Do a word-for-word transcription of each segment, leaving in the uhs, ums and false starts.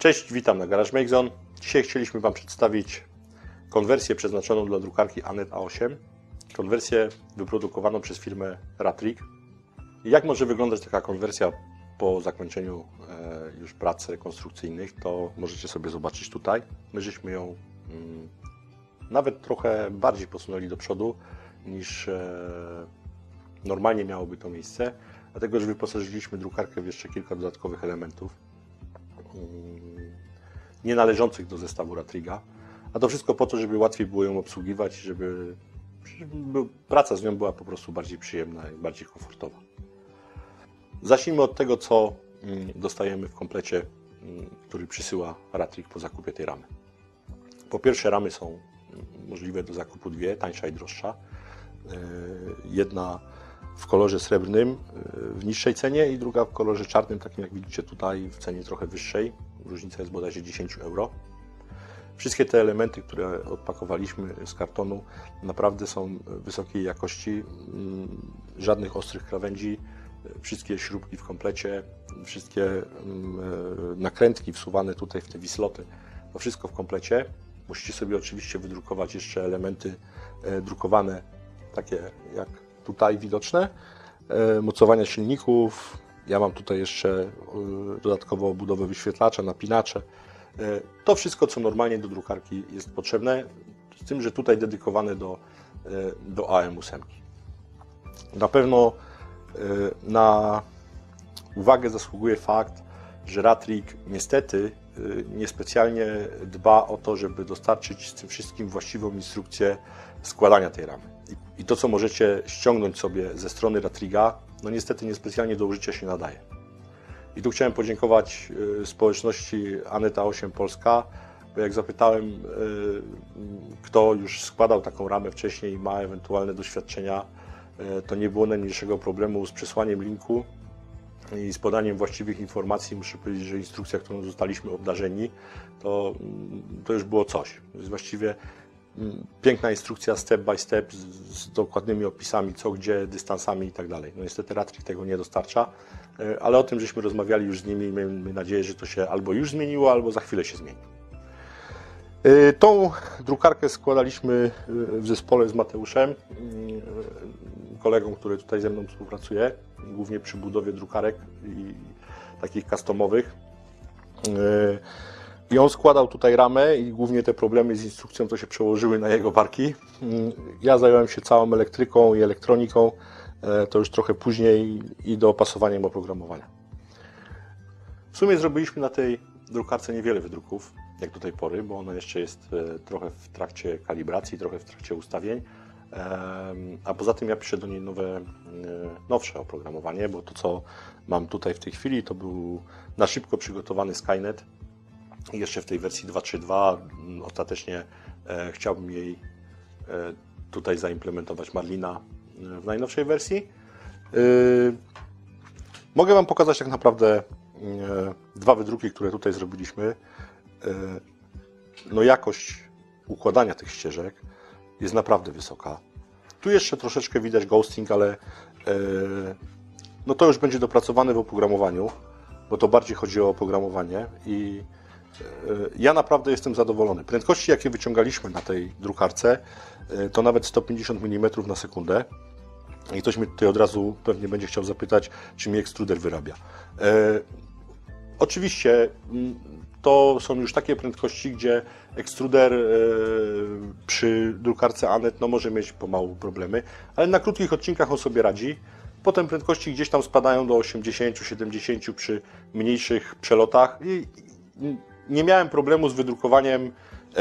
Cześć, witam na Garage Make Zone. Dzisiaj chcieliśmy Wam przedstawić konwersję przeznaczoną dla drukarki Anet A osiem. Konwersję wyprodukowaną przez firmę Ratrick. Jak może wyglądać taka konwersja po zakończeniu e, już prac rekonstrukcyjnych, to możecie sobie zobaczyć tutaj. My żeśmy ją mm, nawet trochę bardziej posunęli do przodu niż e, normalnie miałoby to miejsce, dlatego że wyposażyliśmy drukarkę w jeszcze kilka dodatkowych elementów nie należących do zestawu Ratricka, a to wszystko po to, żeby łatwiej było ją obsługiwać, żeby, żeby praca z nią była po prostu bardziej przyjemna i bardziej komfortowa. Zacznijmy od tego, co dostajemy w komplecie, który przysyła Ratrick po zakupie tej ramy. Po pierwsze, ramy są możliwe do zakupu dwie, tańsza i droższa. Jedna w kolorze srebrnym w niższej cenie i druga w kolorze czarnym, takim jak widzicie tutaj, w cenie trochę wyższej. Różnica jest bodajże dziesięć euro. Wszystkie te elementy, które odpakowaliśmy z kartonu, naprawdę są wysokiej jakości. Żadnych ostrych krawędzi, wszystkie śrubki w komplecie, wszystkie nakrętki wsuwane tutaj w te wisloty, to wszystko w komplecie. Musicie sobie oczywiście wydrukować jeszcze elementy drukowane, takie jak tutaj widoczne, mocowania silników. Ja mam tutaj jeszcze dodatkowo obudowę wyświetlacza, napinacze. To wszystko, co normalnie do drukarki jest potrzebne, z tym, że tutaj dedykowane do, do A M osiem. Na pewno na uwagę zasługuje fakt, że Ratrick niestety niespecjalnie dba o to, żeby dostarczyć z tym wszystkim właściwą instrukcję składania tej ramy. I to, co możecie ściągnąć sobie ze strony Ratricka, no niestety niespecjalnie do użycia się nadaje. I tu chciałem podziękować społeczności Anet A osiem Polska, bo jak zapytałem, kto już składał taką ramę wcześniej i ma ewentualne doświadczenia, to nie było najmniejszego problemu z przesłaniem linku i z podaniem właściwych informacji. Muszę powiedzieć, że instrukcja, którą zostaliśmy obdarzeni, to, to już było coś. To jest właściwie piękna instrukcja step by step z, z dokładnymi opisami, co, gdzie, dystansami i tak dalej. No niestety Ratrick tego nie dostarcza, ale o tym żeśmy rozmawiali już z nimi i mamy nadzieję, że to się albo już zmieniło, albo za chwilę się zmieni. Tą drukarkę składaliśmy w zespole z Mateuszem, kolegą, który tutaj ze mną współpracuje, głównie przy budowie drukarek i takich customowych. I on składał tutaj ramę i głównie te problemy z instrukcją to się przełożyły na jego barki. Ja zająłem się całą elektryką i elektroniką, to już trochę później i doopasowaniem oprogramowania. W sumie zrobiliśmy na tej drukarce niewiele wydruków, jak do tej pory, bo ona jeszcze jest trochę w trakcie kalibracji, trochę w trakcie ustawień. A poza tym ja piszę do niej nowe, nowsze oprogramowanie, bo to, co mam tutaj w tej chwili, to był na szybko przygotowany Skynet. I jeszcze w tej wersji dwa trzy dwa ostatecznie e, chciałbym jej e, tutaj zaimplementować Marlina w najnowszej wersji. E, mogę Wam pokazać tak naprawdę e, dwa wydruki, które tutaj zrobiliśmy. E, no jakość układania tych ścieżek jest naprawdę wysoka. Tu jeszcze troszeczkę widać ghosting, ale e, no to już będzie dopracowane w oprogramowaniu, bo to bardziej chodzi o oprogramowanie i ja naprawdę jestem zadowolony. Prędkości, jakie wyciągaliśmy na tej drukarce, to nawet sto pięćdziesiąt milimetrów na sekundę. I ktoś mnie tutaj od razu pewnie będzie chciał zapytać, czy mi ekstruder wyrabia. E, oczywiście to są już takie prędkości, gdzie ekstruder e, przy drukarce Anet no, może mieć pomału problemy, ale na krótkich odcinkach on sobie radzi. Potem prędkości gdzieś tam spadają do osiemdziesięciu siedemdziesięciu przy mniejszych przelotach. I, nie miałem problemu z wydrukowaniem e,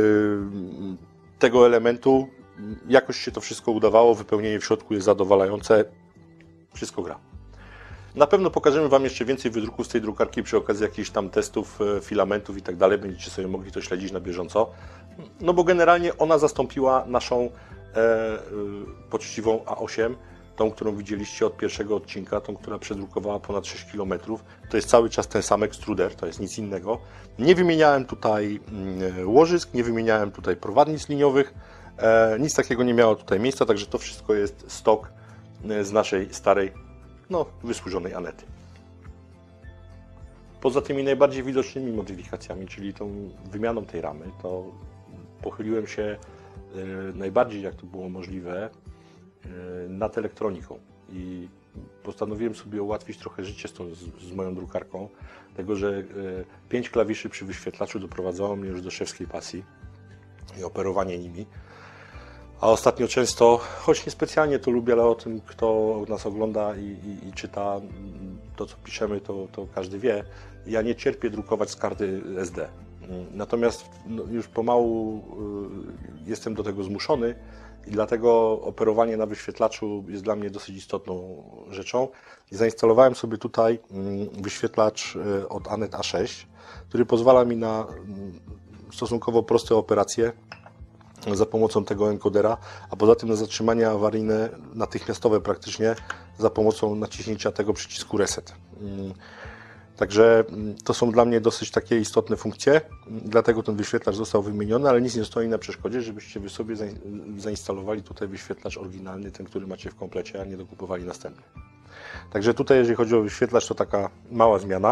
tego elementu. Jakoś się to wszystko udawało, wypełnienie w środku jest zadowalające, wszystko gra. Na pewno pokażemy Wam jeszcze więcej wydruków z tej drukarki przy okazji jakichś tam testów, filamentów i tak dalej. Będziecie sobie mogli to śledzić na bieżąco. No bo generalnie ona zastąpiła naszą e, poczciwą A osiem. Tą, którą widzieliście od pierwszego odcinka, tą, która przedrukowała ponad sześć kilometrów. To jest cały czas ten sam ekstruder, to jest nic innego. Nie wymieniałem tutaj łożysk, nie wymieniałem tutaj prowadnic liniowych, e, nic takiego nie miało tutaj miejsca, także to wszystko jest stok z naszej starej, no, wysłużonej Anety. Poza tymi najbardziej widocznymi modyfikacjami, czyli tą wymianą tej ramy, to pochyliłem się najbardziej, jak to było możliwe, nad elektroniką i postanowiłem sobie ułatwić trochę życie z, tą, z, z moją drukarką, tego, że pięć klawiszy przy wyświetlaczu doprowadzało mnie już do szewskiej pasji i operowanie nimi. A ostatnio często, choć niespecjalnie to lubię, ale o tym, kto nas ogląda i, i, i czyta to, co piszemy, to, to każdy wie. Ja nie cierpię drukować z karty S D. Natomiast no, już pomału y, jestem do tego zmuszony i dlatego operowanie na wyświetlaczu jest dla mnie dosyć istotną rzeczą. I zainstalowałem sobie tutaj y, wyświetlacz y, od Anet A sześć, który pozwala mi na y, stosunkowo proste operacje za pomocą tego encodera, a poza tym na zatrzymania awaryjne natychmiastowe praktycznie za pomocą naciśnięcia tego przycisku reset. Także to są dla mnie dosyć takie istotne funkcje, dlatego ten wyświetlacz został wymieniony, ale nic nie stoi na przeszkodzie, żebyście wy sobie zainstalowali tutaj wyświetlacz oryginalny, ten, który macie w komplecie, a nie dokupowali następny. Także tutaj, jeżeli chodzi o wyświetlacz, to taka mała zmiana.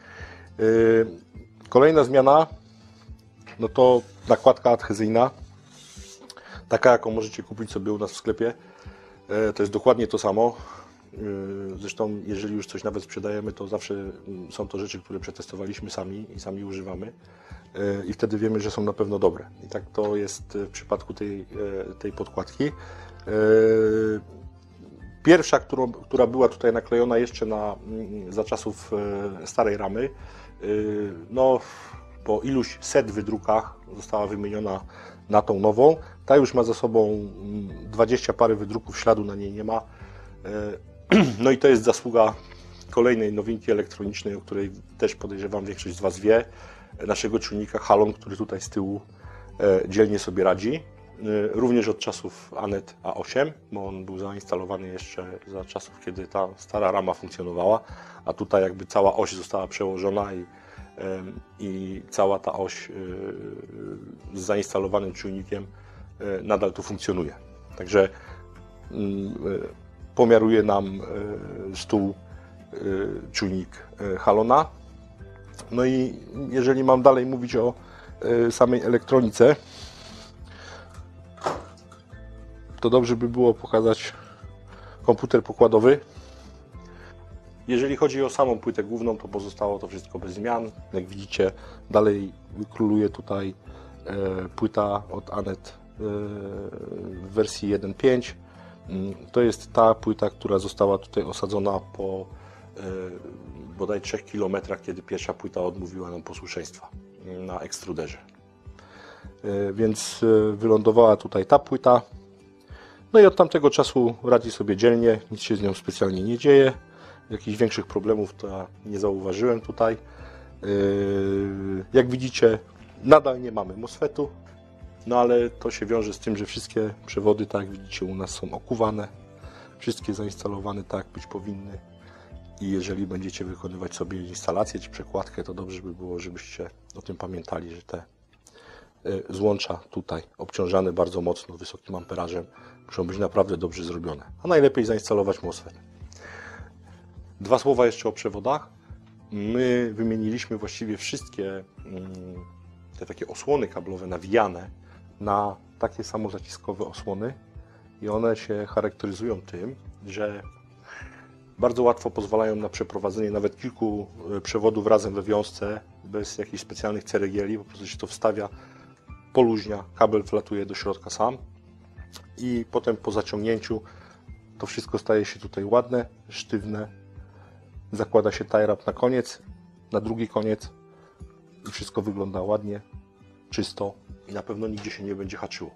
Kolejna zmiana, no to nakładka adhezyjna. Taka, jaką możecie kupić sobie u nas w sklepie, to jest dokładnie to samo. Zresztą, jeżeli już coś nawet sprzedajemy, to zawsze są to rzeczy, które przetestowaliśmy sami i sami używamy i wtedy wiemy, że są na pewno dobre. I tak to jest w przypadku tej, tej podkładki. Pierwsza, którą, która była tutaj naklejona jeszcze na, za czasów starej ramy, no po iluś set wydrukach została wymieniona na tą nową. Ta już ma za sobą dwadzieścia parę wydruków, śladu na niej nie ma. No i to jest zasługa kolejnej nowinki elektronicznej, o której też podejrzewam większość z Was wie, naszego czujnika Halon, który tutaj z tyłu dzielnie sobie radzi. Również od czasów Anet A osiem, bo on był zainstalowany jeszcze za czasów, kiedy ta stara rama funkcjonowała, a tutaj jakby cała oś została przełożona i i cała ta oś z zainstalowanym czujnikiem nadal tu funkcjonuje. Także pomiaruje nam stół czujnik Halona. No i jeżeli mam dalej mówić o samej elektronice, to dobrze by było pokazać komputer pokładowy. Jeżeli chodzi o samą płytę główną, to pozostało to wszystko bez zmian. Jak widzicie, dalej króluje tutaj e, płyta od Anet e, w wersji jeden pięć. To jest ta płyta, która została tutaj osadzona po e, bodaj trzech kilometrach, kiedy pierwsza płyta odmówiła nam posłuszeństwa na ekstruderze. E, więc e, wylądowała tutaj ta płyta. No i od tamtego czasu radzi sobie dzielnie, nic się z nią specjalnie nie dzieje. Jakichś większych problemów to ja nie zauważyłem tutaj. Jak widzicie, nadal nie mamy MOSFETu, no ale to się wiąże z tym, że wszystkie przewody, tak jak widzicie, u nas są okuwane, wszystkie zainstalowane tak, jak być powinny. I jeżeli będziecie wykonywać sobie instalację czy przekładkę, to dobrze by było, żebyście o tym pamiętali, że te złącza tutaj obciążane bardzo mocno wysokim amperażem muszą być naprawdę dobrze zrobione, a najlepiej zainstalować MOSFET. Dwa słowa jeszcze o przewodach. My wymieniliśmy właściwie wszystkie te takie osłony kablowe nawijane na takie samozaciskowe osłony i one się charakteryzują tym, że bardzo łatwo pozwalają na przeprowadzenie nawet kilku przewodów razem we wiązce bez jakichś specjalnych ceregieli. Po prostu się to wstawia, poluźnia, kabel wlatuje do środka sam i potem po zaciągnięciu to wszystko staje się tutaj ładne, sztywne. Zakłada się tie wrap na koniec, na drugi koniec i wszystko wygląda ładnie, czysto i na pewno nigdzie się nie będzie haczyło.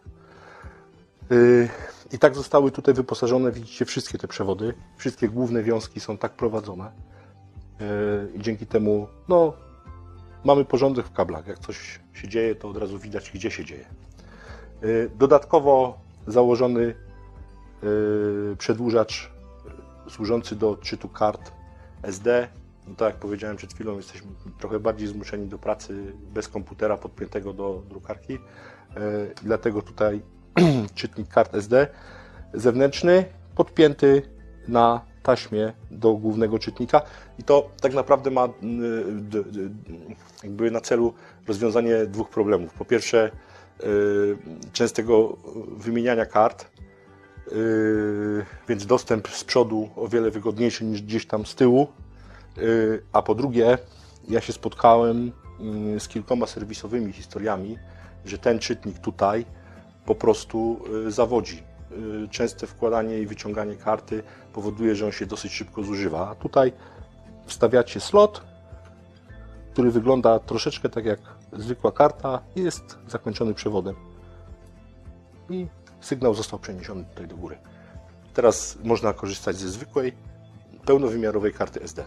I tak zostały tutaj wyposażone, widzicie, wszystkie te przewody. Wszystkie główne wiązki są tak prowadzone i dzięki temu no, mamy porządek w kablach. Jak coś się dzieje, to od razu widać, gdzie się dzieje. Dodatkowo założony przedłużacz służący do odczytu kart S D. No tak jak powiedziałem przed chwilą, jesteśmy trochę bardziej zmuszeni do pracy bez komputera podpiętego do drukarki. Dlatego tutaj czytnik kart S D zewnętrzny podpięty na taśmie do głównego czytnika i to tak naprawdę ma jakby na celu rozwiązanie dwóch problemów. Po pierwsze, częstego wymieniania kart, więc dostęp z przodu o wiele wygodniejszy niż gdzieś tam z tyłu, a po drugie, ja się spotkałem z kilkoma serwisowymi historiami, że ten czytnik tutaj po prostu zawodzi. Częste wkładanie i wyciąganie karty powoduje, że on się dosyć szybko zużywa. A tutaj wstawiacie slot, który wygląda troszeczkę tak jak zwykła karta i jest zakończony przewodem. I sygnał został przeniesiony tutaj do góry. Teraz można korzystać ze zwykłej, pełnowymiarowej karty S D.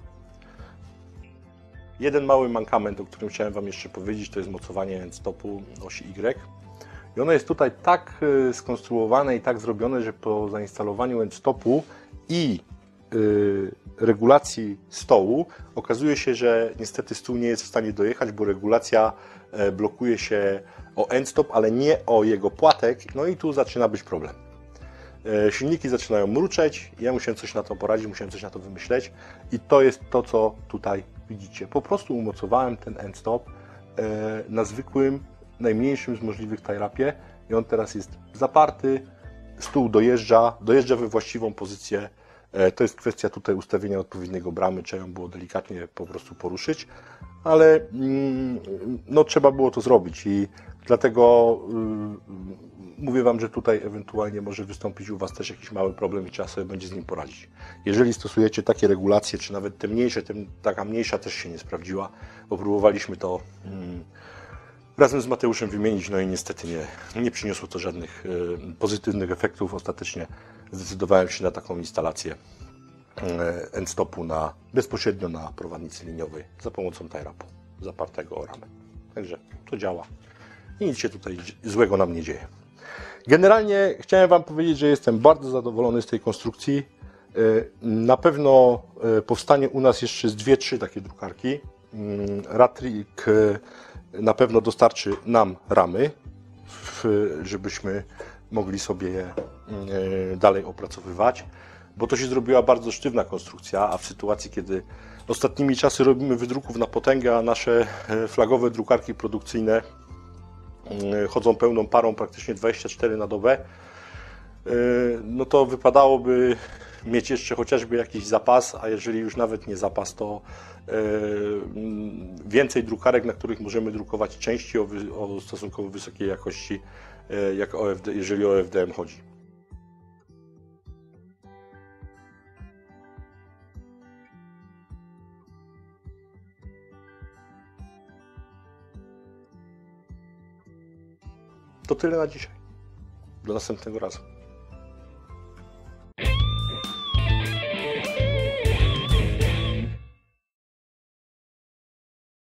Jeden mały mankament, o którym chciałem Wam jeszcze powiedzieć, to jest mocowanie endstopu osi Y. I ono jest tutaj tak skonstruowane i tak zrobione, że po zainstalowaniu endstopu i yy, regulacji stołu okazuje się, że niestety stół nie jest w stanie dojechać, bo regulacja blokuje się o endstop, ale nie o jego płatek. No i tu zaczyna być problem. Silniki zaczynają mruczeć, ja musiałem coś na to poradzić, musiałem coś na to wymyśleć i to jest to, co tutaj widzicie. Po prostu umocowałem ten endstop na zwykłym, najmniejszym z możliwych tie wrapie i on teraz jest zaparty, stół dojeżdża, dojeżdża we właściwą pozycję. To jest kwestia tutaj ustawienia odpowiedniego bramy, trzeba ją było delikatnie po prostu poruszyć, ale no, trzeba było to zrobić i dlatego yy, mówię Wam, że tutaj ewentualnie może wystąpić u Was też jakiś mały problem i trzeba sobie będzie z nim poradzić. Jeżeli stosujecie takie regulacje, czy nawet te mniejsze, tym, taka mniejsza też się nie sprawdziła, bo próbowaliśmy to yy, razem z Mateuszem wymienić, no i niestety nie, nie przyniosło to żadnych yy, pozytywnych efektów. Ostatecznie zdecydowałem się na taką instalację endstopu na, bezpośrednio na prowadnicy liniowej za pomocą tie wrapu zapartego o ramę. Także to działa i nic się tutaj złego nam nie dzieje. Generalnie chciałem Wam powiedzieć, że jestem bardzo zadowolony z tej konstrukcji. Na pewno powstanie u nas jeszcze z dwie, trzy takie drukarki. Ratrick na pewno dostarczy nam ramy, żebyśmy mogli sobie je dalej opracowywać, bo to się zrobiła bardzo sztywna konstrukcja, a w sytuacji, kiedy ostatnimi czasy robimy wydruków na potęgę, a nasze flagowe drukarki produkcyjne chodzą pełną parą praktycznie dwadzieścia cztery na dobę, no to wypadałoby mieć jeszcze chociażby jakiś zapas, a jeżeli już nawet nie zapas, to więcej drukarek, na których możemy drukować części o, o stosunkowo wysokiej jakości, jak O F D, jeżeli o F D M chodzi. To tyle na dzisiaj. Do następnego razu.